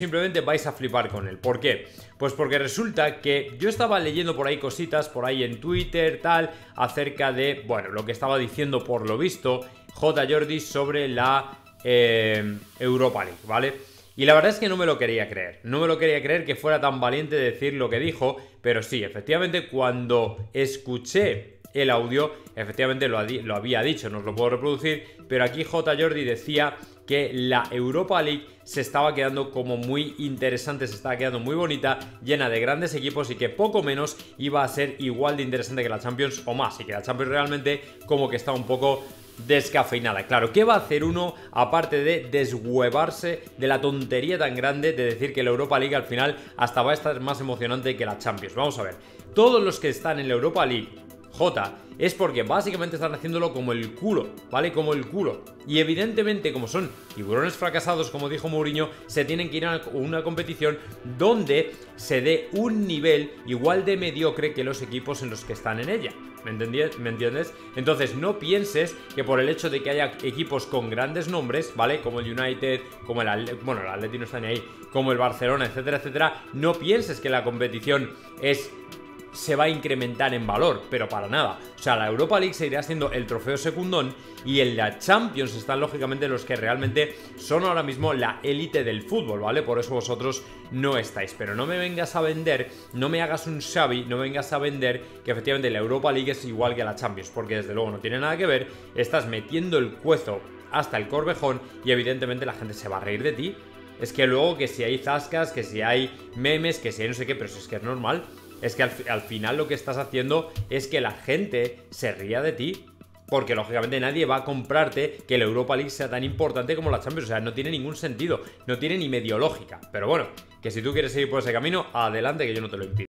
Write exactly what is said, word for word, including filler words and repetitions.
Simplemente vais a flipar con él. ¿Por qué? Pues porque resulta que yo estaba leyendo por ahí cositas, por ahí en Twitter, tal, acerca de, bueno, lo que estaba diciendo por lo visto J. Jordi sobre la eh, Europa League, ¿vale? Y la verdad es que no me lo quería creer, no me lo quería creer que fuera tan valiente de decir lo que dijo, pero sí, efectivamente cuando escuché el audio, efectivamente lo, lo había dicho, no os lo puedo reproducir, pero aquí J. Jordi decía que la Europa League se estaba quedando como muy interesante, se estaba quedando muy bonita, llena de grandes equipos y que poco menos iba a ser igual de interesante que la Champions o más, y que la Champions realmente como que está un poco descafeinada. Claro, ¿qué va a hacer uno aparte de deshuevarse de la tontería tan grande de decir que la Europa League al final hasta va a estar más emocionante que la Champions? Vamos a ver, todos los que están en la Europa League, J, es porque básicamente están haciéndolo como el culo, ¿vale? Como el culo. Y evidentemente, como son tiburones fracasados, como dijo Mourinho, se tienen que ir a una competición donde se dé un nivel igual de mediocre que los equipos en los que están en ella. ¿Me, ¿Me entiendes? Entonces no pienses que por el hecho de que haya equipos con grandes nombres, ¿vale? Como el United, como el Atleti, bueno, el Atleti no está ni ahí, como el Barcelona, etcétera, etcétera, no pienses que la competición es... se va a incrementar en valor, pero para nada. O sea, la Europa League seguirá siendo el trofeo secundón y en la Champions están lógicamente los que realmente son ahora mismo la élite del fútbol, ¿vale? Por eso vosotros no estáis. Pero no me vengas a vender, no me hagas un Xavi, no vengas a vender que efectivamente la Europa League es igual que la Champions, porque desde luego no tiene nada que ver. Estás metiendo el cuezo hasta el corvejón y evidentemente la gente se va a reír de ti. Es que luego que si hay zascas, que si hay memes, que si hay no sé qué, pero eso es que es normal. Es que al, al final lo que estás haciendo es que la gente se ría de ti, porque lógicamente nadie va a comprarte que la Europa League sea tan importante como la Champions. O sea, no tiene ningún sentido, no tiene ni medio lógica. Pero bueno, que si tú quieres seguir por ese camino, adelante, que yo no te lo impido.